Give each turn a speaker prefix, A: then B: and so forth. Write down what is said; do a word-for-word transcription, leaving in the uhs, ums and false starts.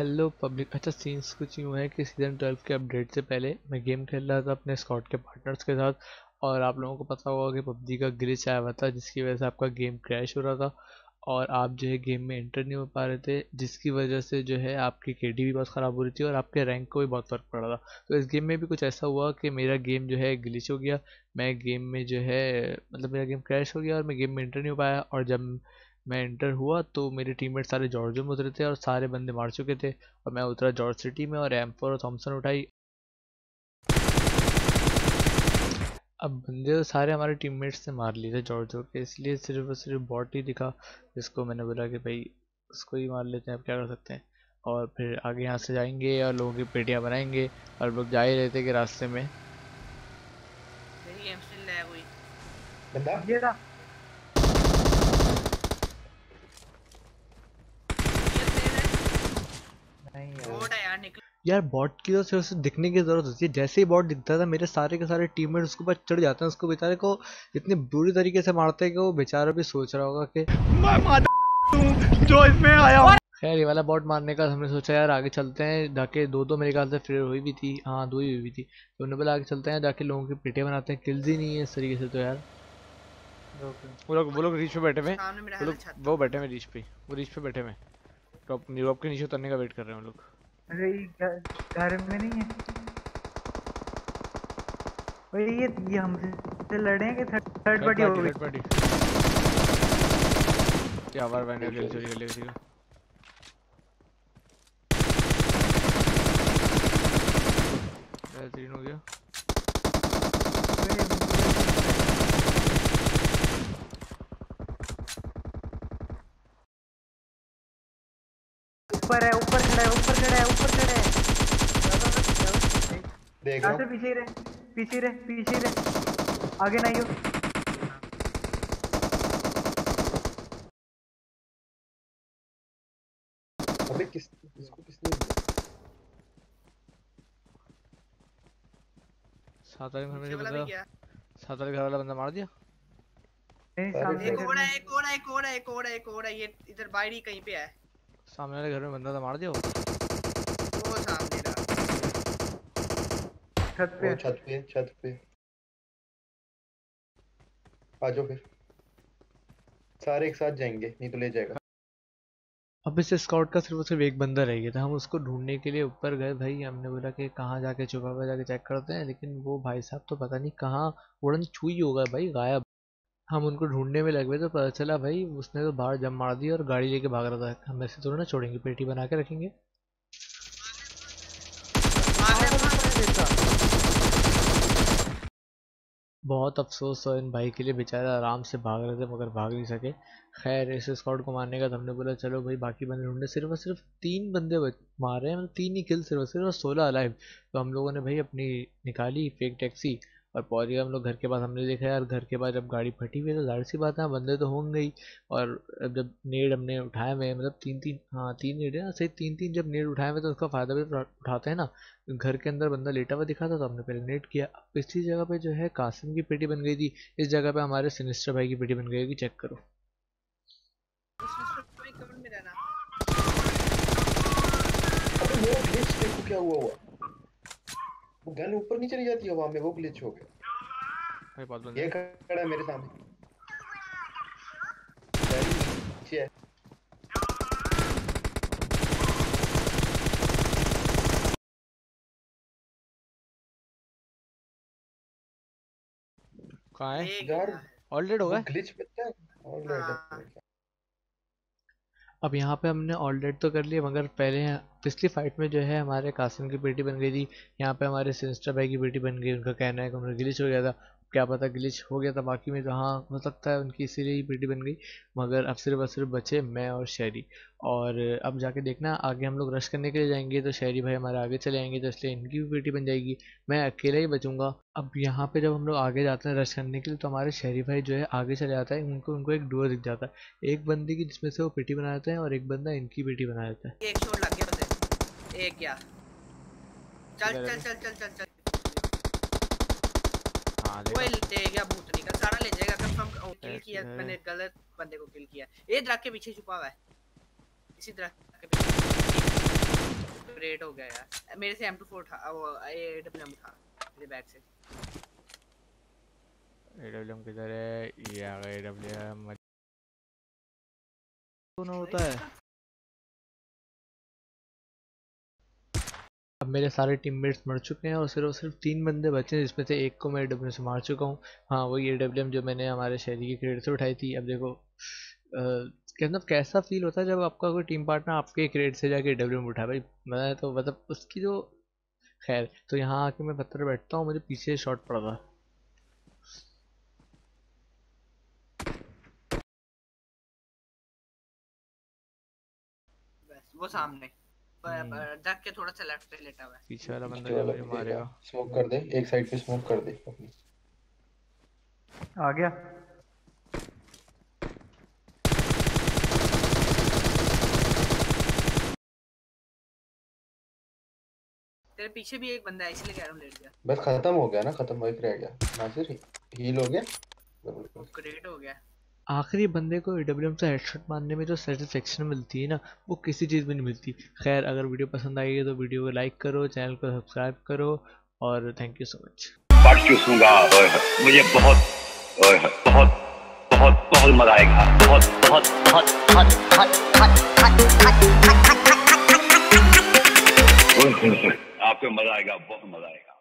A: Hello public. अच्छा scenes कुछ यूँ है कि सीज़न ट्वेल्व के अपडेट से पहले मैं गेम खेल रहा था अपने स्क्वाड के पार्टनर्स के साथ, और आप लोगों को पता होगा कि पबजी का ग्लिच आया हुआ था जिसकी वजह से आपका गेम क्रैश हो रहा था और आप जो है गेम में एंटर नहीं हो पा रहे थे, जिसकी वजह से जो है आपकी केडी भी बहुत ख़राब हो रही थी और आपके रैंक को भी बहुत फ़र्क पड़ रहा था। तो इस गेम में भी कुछ ऐसा हुआ कि मेरा गेम जो है ग्लिच हो गया। मैं गेम में जो है मतलब मेरा गेम क्रैश हो गया और मैं गेम में एंटर नहीं हो पाया, और जब मैं एंटर हुआ तो मेरे टीममेट सारे जॉर्जो में उतरे थे और सारे बंदे मार चुके थे, और मैं उतरा जॉर्ज सिटी में और एम फोर और थॉमसन उठाई। अब बंदे तो सारे हमारे टीममेट्स ने मार लिए थे जॉर्जो के, इसलिए सिर्फ और सिर्फ बॉट ही दिखा, जिसको मैंने बोला कि भाई उसको ही मार लेते हैं, अब क्या कर सकते हैं। और फिर आगे यहाँ से जाएंगे और लोगों की पेटियाँ बनाएंगे, और लोग जा ही रहे थे कि रास्ते में
B: मेरी एम स्टिल लैग हुई
C: बंदा
B: ये था। नहीं यार यार निकल
A: यार बॉट की तो सिर्फ दिखने की जरूरत होती है। जैसे ही बॉट दिखता था मेरे सारे के सारे टीममेट उसके ऊपर चढ़ जाते हैं, उसको बेचारे को इतनी बुरी तरीके से मारते हैं कि वो बेचारा भी सोच रहा होगा कि मैं मार दूं जो इसमें आया हूं। खैर ये वाला बॉट मारने का हमने सोचा यार आगे चलते हैं, जाके दो दो मेरे ख्याल से फिर हुई भी थी, हाँ दो ही हुई भी थी, तो उन्होंने बोला आगे चलते हैं जाके लोगों की पेटे बनाते हैं। किल्स ही नहीं है इस तरीके से तो यार। वो लोग वो लोग रीच पे बैठे हुए,
B: सामने मेरा
A: वो
B: है ना
A: लोग
B: छत
A: वो बैठे हुए रीच पे, वो रीच पे बैठे हुए टॉप यूरोप के नीचे उतरने का वेट कर रहे हैं वो लोग।
D: अरे घर में नहीं है भाई, ये ये हमसे लड़े हैं कि थर्ड पार्टी हो गई?
A: थर्ड पार्टी क्या बार मैंने किल चोरी कर लिया किसी का। तीन हो गया।
D: ऊपर है, ऊपर खड़ा है, ऊपर खड़ा है, ऊपर खड़ा है।
C: देख रहा हूं।
D: पीछे रहे, पीछे रहे, पीछे रहे, आगे नहीं हो।
C: अबे किस इसको किसने
A: सात वाले घर में से
B: वाला भी
A: बंदा,
B: गया।
A: सात वाले घर वाला बंदा मार दिया।
D: नहीं
C: सारे
D: सामने
B: एक
D: घर
B: और है,
D: में।
B: एक और है, एक और है, एक और है, एक और है, ये इधर बाहर ही कहीं पे है।
A: सामने वाले घर में बंदा था, मार दिया वो।
B: वो सामने रहा
D: छत पे
C: वो छत पे छत पे आ जाओ, फिर सारे एक साथ जाएंगे नहीं तो ले जाएगा।
A: अब इस स्काउट का सिर्फ और सिर्फ एक बंदा रह गया था, हम उसको ढूंढने के लिए ऊपर गए भाई। हमने बोला कि कहाँ जाके छुपा हुआ जाके चेक करते हैं, लेकिन वो भाई साहब तो पता नहीं कहाँ उड़न छुई होगा भाई, गायब। हम उनको ढूंढने में लग गए तो पता चला भाई उसने तो बाहर जम मार दी और गाड़ी लेके भाग रहा था। हम ऐसे थोड़ा ना छोड़ेंगे, पेटी बना के रखेंगे। बहुत अफसोस हुआ इन भाई के लिए, बेचारा आराम से भाग रहे थे मगर भाग नहीं सके। खैर इस स्क्वाड को मारने का तो हमने बोला चलो भाई बाकी बंदे ढूंढे, सिर्फ और सिर्फ तीन बंदे मारे हैं, मतलब तीन ही किल सिर्फ और सिर्फ, और सोलह अलाइव। तो हम लोगों ने भाई अपनी निकाली फेक टैक्सी और पहुंच गए हम लोग घर के पास। हमने देखा यार घर के पास जब गाड़ी फटी हुई है तो जाहिर सी बात है बंदे तो होंगे ही। और अब जब नेड हमने उठाए हुए मतलब तीन तीन, हाँ तीन नेड है ना, सही तीन तीन जब नेड उठाए हुए तो उसका फ़ायदा भी उठा- उठाते हैं ना। घर के अंदर बंदा लेटा हुआ दिखा था तो हमने पहले नेट किया। अब इसी जगह पे जो है कासिम की पेटी बन गई थी, इस जगह पे हमारे सिनिस्टर भाई की पेटी बन गई होगी, चेक करो।
B: कवर में रहना।
C: अबे वो ग्लिच देखो क्या हुआ हुआ, वो गन ऊपर नहीं चली जाती हवा में, वो ग्लिच हो गया।
A: भाई बहुत बंदे
C: ये
A: हैं।
C: खड़ा है मेरे सामने, नीचे है।
A: कहाँ है
B: ले
C: यार
B: गया है।
A: ऑल डेड हो
C: वो
A: गए।
C: ग्लिच बचता है और ले
B: हाँ
A: अब यहाँ पे हमने ऑल डेड तो कर लिया, मगर पहले पिछली फाइट में जो है हमारे कासिम की पेटी बन गई थी, यहाँ पे हमारे सिनिस्टर भाई की पेटी बन गई। उनका कहना है कि उन्हें ग्लिच हो गया था, क्या पता ग्लिच हो गया था बाकी में, तो हाँ हो सकता है उनकी इसीलिए ही पेटी बन गई। मगर अब सिर्फ और सिर्फ बचे मैं और शहरी, और अब जाके देखना आगे हम लोग रश करने के लिए जाएंगे तो शहरी भाई हमारे आगे चले आएंगे, तो इसलिए इनकी भी पेटी बन जाएगी, मैं अकेला ही बचूंगा। अब यहाँ पे जब हम लोग आगे जाते हैं रश करने के लिए तो हमारे शहरी भाई जो है आगे चले जाता है, उनको उनको एक डुओ दिख जाता है, एक बंदे की जिसमें से वो पेटी बना देते हैं और एक बंदा इनकी पेटी बना देता है।
B: एक शॉट लग गया उसे, एक गया। चल चल चल चल चल चल
A: हाँ
B: वो ले गया भूतनी का, सारा ले जाएगा कंफर्म। किल किया मैंने, गलत बंदे को किल किया। ये दरख्त के पीछे छुपा हुआ है, इसी दरख्त के पीछे। अपग्रेड हो गया यार। मेरे से एम टू फोर था, वो एडब्ल्यूएम था मेरे बैग से।
A: एडब्ल्यूएम किधर है? ये आ गया एडब्ल्यूएम। दोनों होता है। अब मेरे सारे टीममेट्स मर चुके हैं और सिर्फ और सिर्फ तीन बंदे बचे हैं, जिसमें से एक को मैं एडब्ल्यूएम से मार चुका हूँ। हाँ, वही एडब्ल्यूएम जो मैंने हमारे शहरी की क्रेड से उठाई थी। अब देखो मतलब कैसा फील होता है जब आपका कोई टीम पार्टनर आपके क्रेड से जाके एडब्ल्यूएम उठा। भाई मैं तो मतलब उसकी जो खैर, तो यहाँ आके मैं पत्थर बैठता हूँ, मुझे पीछे शॉट पड़ा था।
B: बस वो सामने जग के थोड़ा सा लेफ्ट पे लेटा हुआ है।
A: पीछे वाला बंदा
C: पीछे
A: जो
C: वाला
A: मुझे
C: भी देगा,
A: मारेगा।
C: स्मोक कर दे, एक साइड पे स्मोक कर दे अपनी।
D: आ गया।
B: तेरे पीछे भी एक बंदा है, इसलिए कह रहा हूँ लेट गया।
C: बस खत्म हो गया ना, खत्म एक रह गया। नासिर हील हो गया,
B: अपग्रेड हो गया।
A: आखिरी बंदे को एडब्ल्यूएम से हेडशॉट मारने में जो सेटिस्फेक्शन मिलती है ना, वो किसी चीज़ में नहीं मिलती। खैर, अगर वीडियो पसंद आई है तो वीडियो को लाइक करो, चैनल को सब्सक्राइब करो और thank you so much.
E: Part चूसूंगा, मुझे बहुत बहुत बहुत बहुत मजा आएगा। बहुत बहुत बहुत बहुत बहुत आपको मजा आएगा, बहुत मजा आएगा।